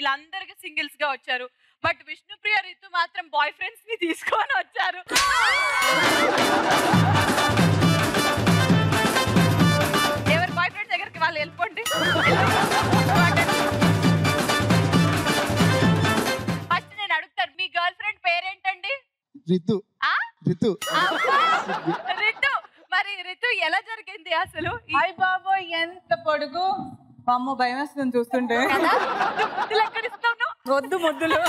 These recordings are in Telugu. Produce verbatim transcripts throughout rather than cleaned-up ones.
వీళ్ళందరికి సింగిల్స్ గా వచ్చారు. బట్ విష్ణుప్రియ రితు మాత్రం బాయ్ ఫ్రెండ్స్ ని తీసుకొని వచ్చారు. ఎవరి బాయ్ ఫ్రెండ్ దగ్గరికి వాళ్ళు వెళ్ళిపోండి. ఫస్ట్ నేను అడుగుతాను, మీ గర్ల్ ఫ్రెండ్ పేరేంటండి? రితు. రితు. రితు. మరి రితు ఎలా జరిగింది అసలు? అయ్ బాబోయ్ ఎంత పొడుగు, అమ్మో భయం వస్తుంది చూస్తుంటే. వద్దు ముద్దులు.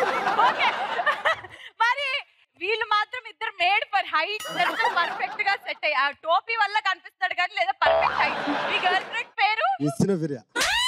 మరి వీళ్ళు మాత్రం ఇద్దరు మేడ్ ఫర్ హైట్, పర్ఫెక్ట్ గా సెట్ అయ్యి. ఆ టోపీ వల్ల కనిపిస్తాడు కానీ లేదా పర్ఫెక్ట్ హైట్. మీ గర్ల్ ఫ్రెండ్ పేరు? విష్ణుప్రియ.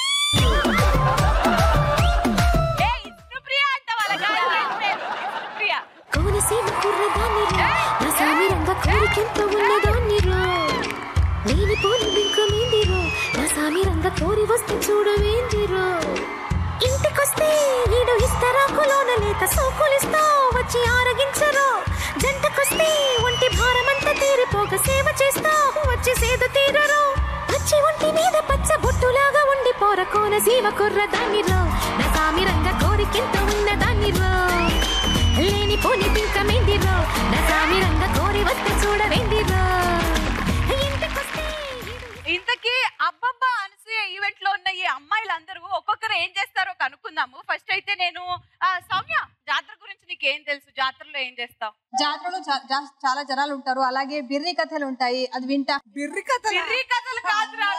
ఏ విష్ణుప్రియ అంట వాళ్ళ గర్ల్ ఫ్రెండ్ పేరు విష్ణుప్రియ. కోనసీమ కుర్రదానిరా నా సామిరంగ కోరికెంత ఉన్నదానిరా లేని పోని బింకమేందిరా నా సామిరంగ కోరి వస్తే చూడవేందిరా ఇంటికొస్తే ఈడు ఇస్తారా కులోన లేత సోకులిస్తా వచ్చి ఆరగించరా జంటకొస్తే ఒంటి భారమంతా తీరిపోక సేవ చేస్తా వచ్చి సేద తీరరా వచ్చి ఒంటి మీద పచ్చ బొట్టులాగా ఉండి పోర కోనసీమ కుర్రదానిరా నా సామిరంగ కోరికెంత ఉన్నదానిరా లేని పోని బింకమేందిరా నా సామిరంగ కోరి వస్తే చూడవేందిరా ఇంటికొస్తే. ఇంతకీ అబ్బబ్బా అనసూయ ఈవెంట్ లో ఉన్న ఈ అమ్మాయిలందరూ ఒక్కొక్కరు ఏం చేస్తారో కనుక్కుందాము. ఫస్ట్ అయితే నేను సౌమ్య, జాతర గురించి నీకేం తెలుసు? జాతరలో ఏం చేస్తావు? జాతరలో చాలా జనాలు ఉంటారు, అలాగే బిర్రి కథలు ఉంటాయి, అది వింటా. బిర్రి కథలు? బిర్రి కథలు కాదురా,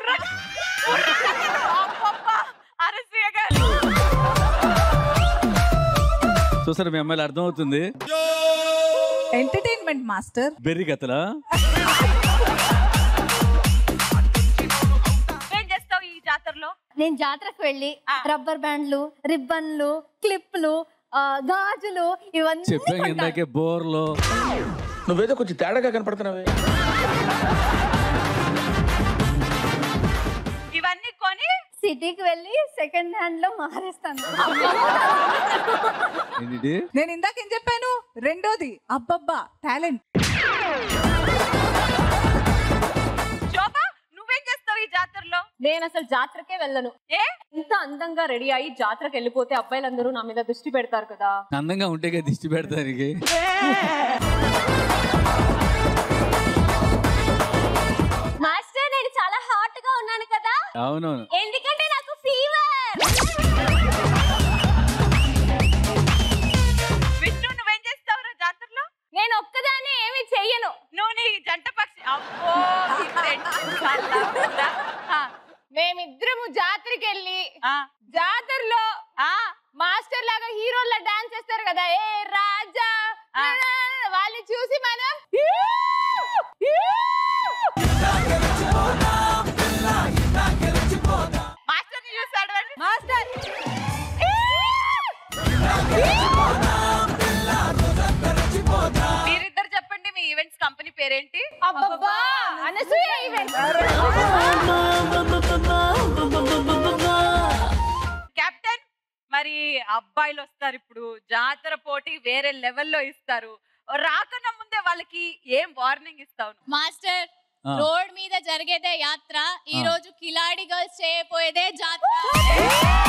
అనసూయ గారు. చూసారు మీ అమ్మాయిలు అర్థం అవుతుంది. Entertainment master. బెర్రీ కథలా? ఏం చేస్తావు ఈ జాతరలో? నేను జాతరకు వెళ్ళి రబ్బర్ బ్యాండ్లు, రిబ్బన్లు, క్లిప్లు, గాజులు ఇవన్నీ చెప్పాను ఇందాకే బోర్లో. నువ్వేదో కొంచెం తేడాగా కనపడుతున్నావే. ఇవన్నీ కొని సిటీకి వెళ్ళి సెకండ్ హ్యాండ్ లో మారేస్తాను. నేను ఇందాకేం చెప్పాను? రెండోది అబ్బబ్బా టాలెంట్. శోభా, నువ్వేం చేస్తావు ఈ జాతరలో? నేను అసలు జాతరకే వెళ్ళను. ఏ ఇంత అందంగా రెడీ అయ్యి జాతరకు వెళ్ళిపోతే అబ్బాయిలందరూ నా మీద దృష్టి పెడతారు కదా. అందంగా ఉంటే దృష్టి పెడతారు. మాస్టర్ నేను చాలా హాట్ గా ఉన్నాను కదా. అవునవును. ఎందుకంటే నాకు ఫీవర్. విష్ణు, నువ్వేం చేస్తావు జాతరలో? నేను ఒక్కదాన్ని ఏమి చెయ్యను. నువ్వు నీ జంట పక్షి. అబ్బో, మేమిద్దరము జాతరకి వెళ్ళి జాతరలో మాస్టర్ లాగా హీరోలా డాన్స్ చేస్తారు కదా, ఏ రాజా వాళ్ళని చూసి మనం మాస్టర్ ని చూసాడు. మాస్టర్ మీరిద్దరు చెప్పండి, మీ ఈవెంట్స్ కంపెనీ పేరేంటి? అబ్బబ్బా అనసూయ ఈవెంట్స్. కెప్టెన్, మరి అబ్బాయిలు వస్తారు ఇప్పుడు, జాతర పోటీ వేరే లెవెల్లో ఇస్తారు. రాకన్నా ముందే వాళ్ళకి ఏం వార్నింగ్ ఇస్తావు? మాస్టర్, రోడ్ మీద జరిగేదే యాత్ర, ఈ రోజు కిలాడి గర్ల్స్ చేయబోయేదే జాతర.